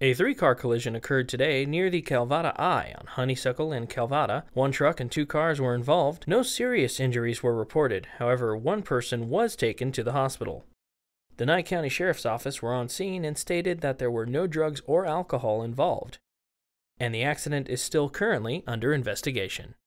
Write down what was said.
A three-car collision occurred today near the Calvada Eye on Honeysuckle and Calvada. One truck and two cars were involved. No serious injuries were reported. However, one person was taken to the hospital. The Nye County Sheriff's Office were on scene and stated that there were no drugs or alcohol involved, and the accident is still currently under investigation.